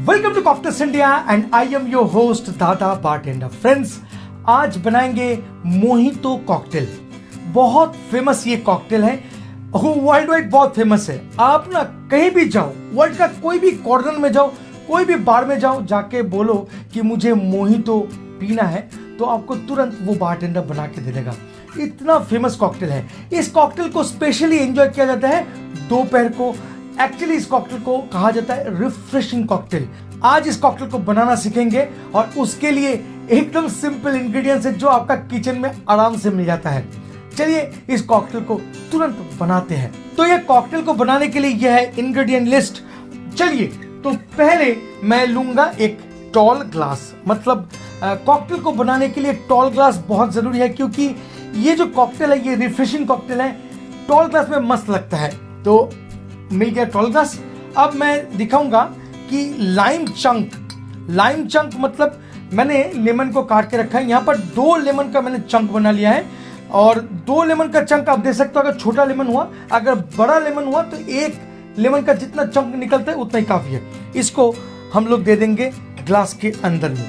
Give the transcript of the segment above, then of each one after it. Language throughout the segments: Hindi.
Welcome to cocktails India and I am your host Dada bartender. Friends, आज बनाएंगे मोहितो कॉकटेल। बहुत फेमस ये कॉकटेल है, वर्ल्ड वाइड बहुत फेमस है। आप ना कहीं भी जाओ, वर्ल्ड का कोई भी कॉर्नर में जाओ, कोई भी बार में जाओ, जाके बोलो कि मुझे मोहितो पीना है, तो आपको तुरंत वो बारटेंडर बना के दे देगा। इतना फेमस कॉकटेल है। इस कॉकटेल को स्पेशली एंजॉय किया जाता है दोपहर को। एक्चुअली इस कॉकटेल को कहा जाता है रिफ्रेशिंग कॉकटेल। आज इस कॉकटेल को बनाना सीखेंगे और उसके लिए एकदम सिंपल इंग्रेडिएंट्स है जो आपका किचन में आराम से मिल जाता है। चलिए इस कॉकटेल को तुरंत बनाते हैं। तो ये कॉकटेल को बनाने के लिए यह है इंग्रेडिएंट लिस्ट। चलिए, तो पहले मैं लूंगा एक टॉल ग्लास। मतलब कॉकटेल को बनाने के लिए टॉल ग्लास बहुत जरूरी है, क्योंकि ये जो कॉकटेल है ये रिफ्रेशिंग कॉकटेल है, टॉल ग्लास में मस्त लगता है। तो मिल गया टॉल ग्लास। अब मैं दिखाऊंगा कि लाइम चंक मतलब मैंने लेमन को काट के रखा है। यहाँ पर 2 लेमन का मैंने चंक बना लिया है, और 2 लेमन का चंक आप दे सकते हो। अगर छोटा लेमन हुआ, अगर बड़ा लेमन हुआ तो 1 लेमन का जितना चंक निकलता है उतना ही काफी है। इसको हम लोग दे देंगे ग्लास के अंदर में।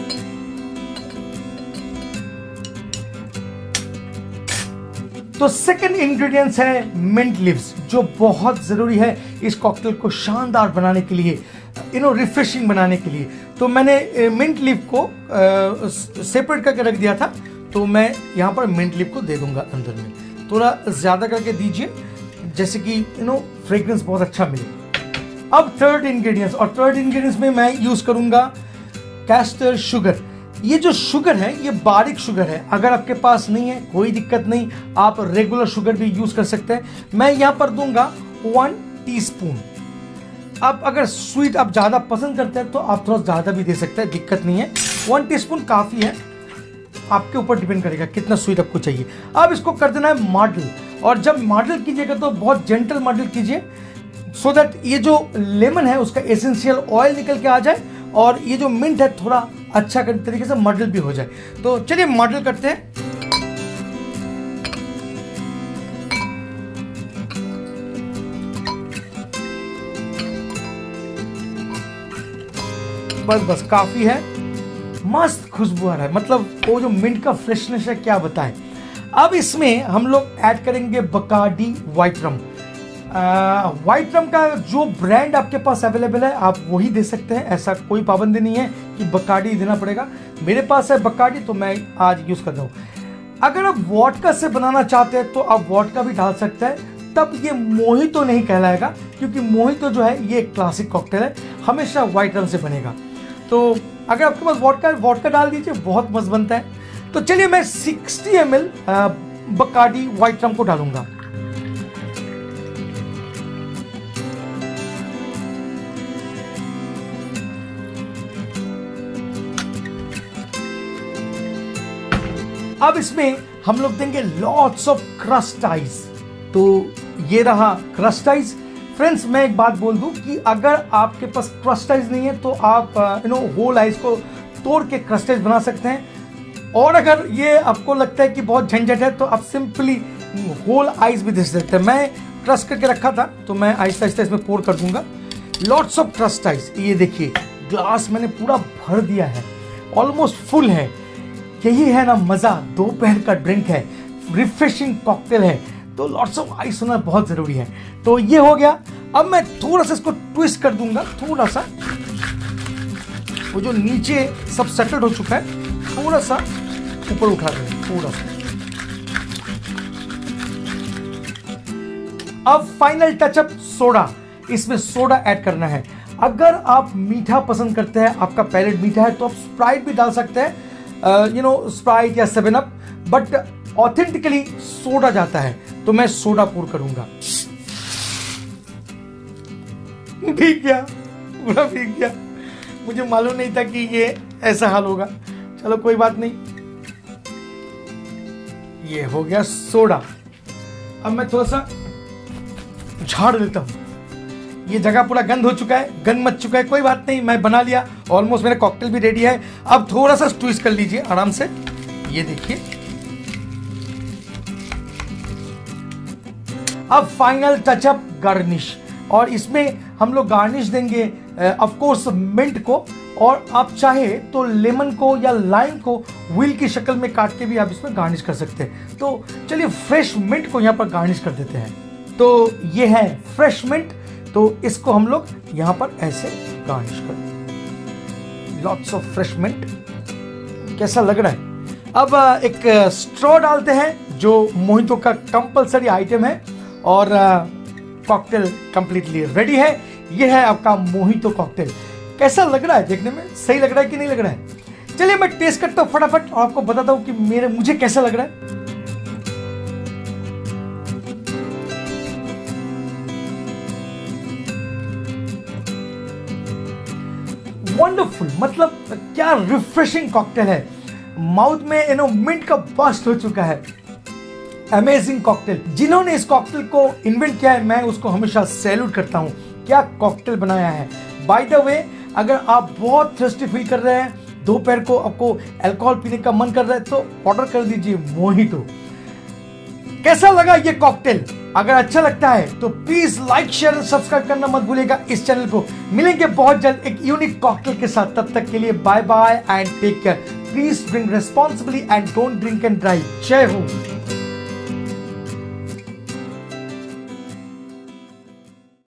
तो सेकंड इंग्रेडिएंट्स है मिंट लीव्स, जो बहुत जरूरी है इस कॉकटेल को शानदार बनाने के लिए, रिफ्रेशिंग बनाने के लिए। तो मैंने मिंट लीव को सेपरेट करके रख दिया था, तो मैं यहाँ पर मिंट लीव को दे दूंगा अंदर में। थोड़ा ज्यादा करके दीजिए, जैसे कि फ्रेग्रेंस बहुत अच्छा मिले। अब थर्ड इंग्रेडिएंट्स में मैं यूज करूंगा कैस्टर शुगर। ये जो शुगर है ये बारीक शुगर है। अगर आपके पास नहीं है कोई दिक्कत नहीं, आप रेगुलर शुगर भी यूज कर सकते हैं। मैं यहां पर दूंगा 1 टीस्पून। अब अगर स्वीट आप ज्यादा पसंद करते हैं तो आप थोड़ा ज्यादा भी दे सकते हैं, दिक्कत नहीं है। 1 टीस्पून काफी है, आपके ऊपर डिपेंड करेगा कितना स्वीट आपको चाहिए। अब इसको कर देना है मॉडल, और जब मॉडल कीजिएगा तो बहुत जेंटल मॉडल कीजिए, सो दैट ये जो लेमन है उसका एसेंशियल ऑयल निकल के आ जाए, और ये जो मिंट है थोड़ा अच्छा तरीके से मॉडल भी हो जाए। तो चलिए मॉडल करते हैं। बस काफी है, मस्त खुशबू आ रहा है। मतलब वो जो मिंट का फ्रेशनेस है क्या बताएं। अब इसमें हम लोग ऐड करेंगे Bacardi white rum. White rum का जो ब्रांड आपके पास अवेलेबल है आप वही दे सकते हैं, ऐसा कोई पाबंदी नहीं है कि बकार्डी देना पड़ेगा। मेरे पास है बकार्डी, तो मैं आज यूज कर रहा हूं। अगर आप वोडका से बनाना चाहते हैं तो आप वोडका भी डाल सकते हैं, तब ये मोहितो नहीं कहलाएगा, क्योंकि मोहितो जो है ये क्लासिक कॉकटेल है, हमेशा व्हाइट रम से बनेगा। तो अगर आपके पास वोडका डाल दीजिए, बहुत मस्त बनता है। तो चलिए मैं 60 ml बकार्डी व्हाइट रम को डालूंगा। अब इसमें हम लोग देंगे लॉट्स ऑफ क्रस्ट आइस। तो ये रहा क्रस्ट आइस। फ्रेंड्स, मैं एक बात बोल दूं कि अगर आपके पास क्रस्ट आइस नहीं है तो आप होल आइस को तोड़ के क्रस्ट आइस बना सकते हैं। और अगर ये आपको लगता है कि बहुत झंझट है तो आप सिंपली होल आइस भी दे सकते हैं। मैं क्रस्ट करके रखा था, तो मैं आहिस्ता आहिस्ता इसमें पोर कर दूंगा लॉट्स ऑफ क्रस्ट आइस। ये देखिए ग्लास मैंने पूरा भर दिया है, ऑलमोस्ट फुल है। यही है ना मजा, दोपहर का ड्रिंक है, रिफ्रेशिंग कॉकटेल है, तो लॉट्स ऑफ आइस होना बहुत जरूरी है। तो ये हो गया। अब मैं थोड़ा सा इसको ट्विस्ट कर दूंगा, थोड़ा सा वो जो नीचे सब सेटल्ड हो चुका है थोड़ा सा ऊपर उठा दें, थोड़ा सा। अब फाइनल टचअप सोडा, इसमें सोडा ऐड करना है। अगर आप मीठा पसंद करते हैं, आपका पैलेट मीठा है, तो आप स्प्राइट भी डाल सकते हैं, स्प्राइट या 7 अप, बट ऑथेंटिकली सोडा जाता है, तो मैं सोडा पोर करूंगा। भीग गया, पूरा भीग गया। मुझे मालूम नहीं था कि ये ऐसा हाल होगा। चलो कोई बात नहीं, ये हो गया सोडा। अब मैं थोड़ा सा झाड़ देता हूं। ये जगह पूरा गंद हो चुका है, गंद मच चुका है, कोई बात नहीं, मैं बना लिया। ऑलमोस्ट मेरा कॉकटेल भी रेडी है। अब थोड़ा सा ट्विस्ट कर लीजिए आराम से। ये देखिए, अब फाइनल टचअप गार्निश। और इसमें हम लोग गार्निश देंगे ऑफ कोर्स मिंट को, और आप चाहे तो लेमन को या लाइम को व्हील की शक्ल में काट के भी आप इसमें गार्निश कर सकते हैं। तो चलिए फ्रेश मिंट को यहाँ पर गार्निश कर देते हैं। तो ये है फ्रेश मिंट, तो इसको हम लोग यहाँ पर ऐसे गार्निश कर दें। लॉट्स ऑफ फ्रेश मिंट, कैसा लग रहा है? अब एक स्ट्रॉ डालते हैं जो मोहितो का कंपलसरी आइटम है, और कॉकटेल कंप्लीटली रेडी है। ये है आपका मोहितो कॉकटेल। कैसा लग रहा है देखने में? सही लग रहा है कि नहीं लग रहा है? चलिए मैं टेस्ट करता हूं फटाफट और आपको बताता हूं कि मुझे कैसा लग रहा है। वंडरफुल, मतलब क्या रिफ्रेशिंग कॉकटेल है। माउथ में मिंट का बस्ट हो चुका है। Amazing cocktail. जिन्होंने इस कॉकटेल को इन्वेंट किया है, मैं उसको हमेशा सैल्यूट करता हूं। क्या कॉकटेल बनाया है। बाय द वे, अगर आप बहुत थर्स्टी फील कर रहे हैं, दोपहर को आपको अल्कोहल पीने का मन कर रहा है, तो ऑर्डर कर दीजिए मोहितो। कैसा लगा ये कॉकटेल? अगर अच्छा लगता है तो प्लीज लाइक, शेयर और सब्सक्राइब करना मत भूलिएगा इस चैनल को। मिलेंगे बहुत जल्द एक यूनिक कॉकटेल के साथ। तब तक के लिए bye bye and take care. Please drink responsibly and don't drink and drive. जय हो।